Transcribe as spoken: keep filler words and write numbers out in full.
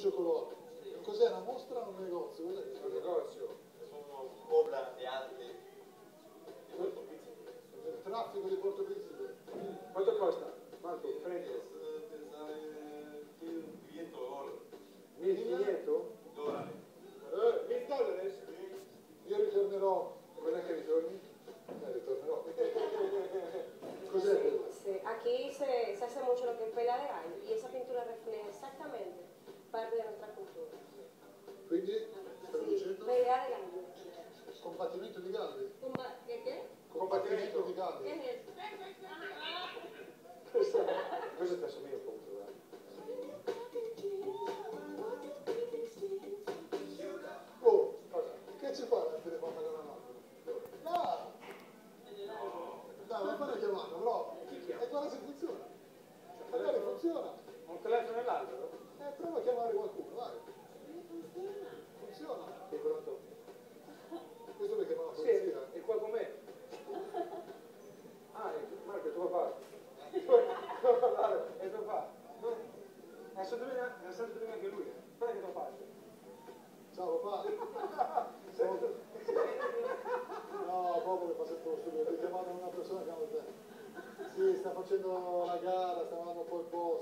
cioccolone. Cos'è, una mostra o un negozio? Cos'è? Un negozio. Sono obra di arte di Porto Principe. Il traffico di Porto Principe. Quanto costa? Quanto? Freddo? Pensare che un quinientos dólares. millequinquecento? Dollari. Eh, mille dollari? Io ritornerò. Quando è che ritorni? Eh, ritornerò. Cos'è quello? Sí, aquí se, se hace mucho lo que es pela de gallo y esa pintura refleja exactamente parte de nuestra cultura. Quindi, stavi Sí, dicendo? pelea de gallo. Combattimento di galli. Comba- ¿Qué qué? Combattimento di galli. ¿Qué es eso? Questo, questo ti assomiglia un po', guarda. Oh, che ci fa la telefonata con la mamma? No! Dai, ma fai una chiamata, bravo. E guarda se funziona. Magari funziona. Un telefono nell'albero? Eh, prova a chiamare qualcuno, vai. Funziona. Sei pronto? Questo perché non la Sì, polizia. è qua con me. Ah, è, Marco, tuo papà. Devo parlare, è tuo papà. È stato bene, è stato bene anche lui, eh. Guarda che tuo papà. Ciao papà. Siamo- No, proprio che fa sempre lo studio. Ti chiamano una persona che non te. Sì, sta facendo la gara, sta andando un po' in po'.